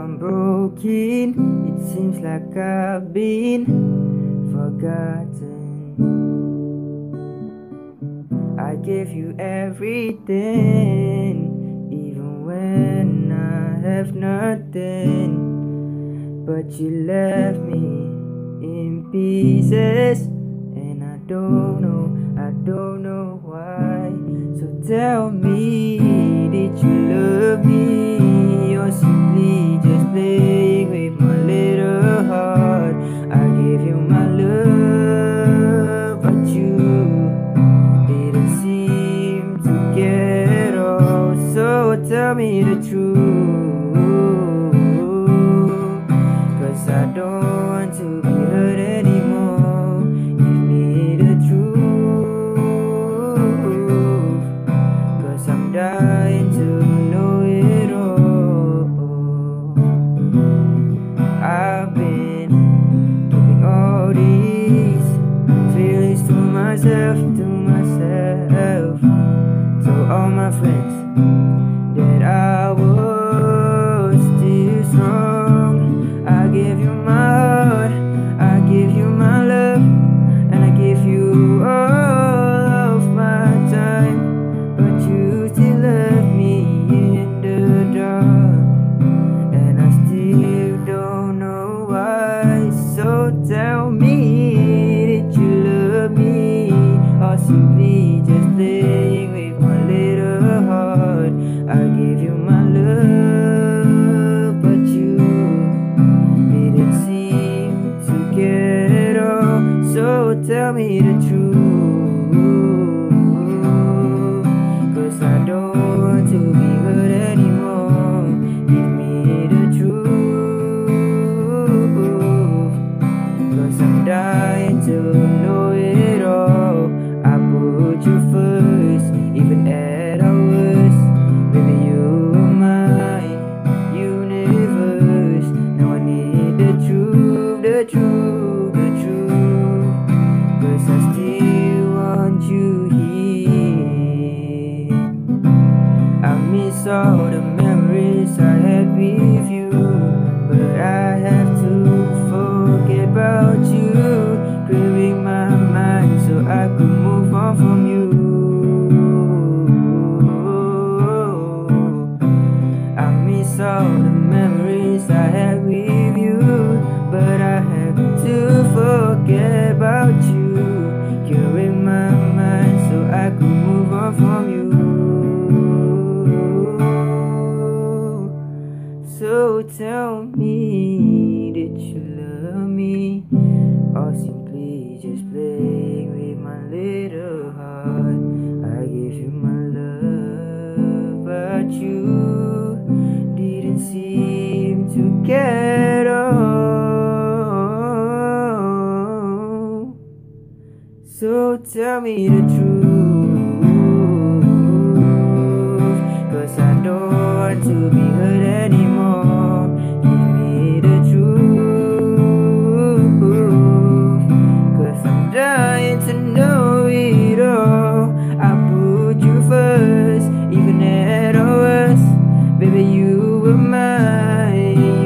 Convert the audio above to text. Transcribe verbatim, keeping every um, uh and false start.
I'm broken. It seems like I've been forgotten. I gave you everything, even when I have nothing. But you left me in pieces, and I don't know, I don't know why. So tell me, did you love me, or simply just playing with my little heart? I gave you my love, but you didn't seem to get all. So tell me the truth, 'cause I don't want to be hurt anymore. Give me the truth, 'cause I'm dying to know it all. I've been keeping all these feelings to myself, to myself. To all my friends that I was still strong. I gave you my heart, I gave you my love, and I gave you all of my time. But you still left me in the dark, and I still don't know why. So tell me, did you love me, or simply just playing with my little heart? I gave you my love, but you didn't seem to get it all. So tell me the truth, 'cause I don't want to be hurt anymore. Give me the truth, 'cause I'm dying to know it all. I put you first, even at our worst. Baby, you were my universe. Now I need the truth, the truth, the truth, 'cause I still want you here. I miss all the memories I had with you, but I have to forget about you, clearing my mind so I could move on from you. I miss all the memories I had with you, but I have to forget about you, clearing my mind so I could move on from you. So tell me, did you love me, or simply just playing with my little heart? I gave you my love, but you didn't seem to get all. So tell me the truth, 'cause I don't want to be hurt anymore. Give me the truth, 'cause I'm dying to know it all. I put you first, even at our worst. Baby, you were my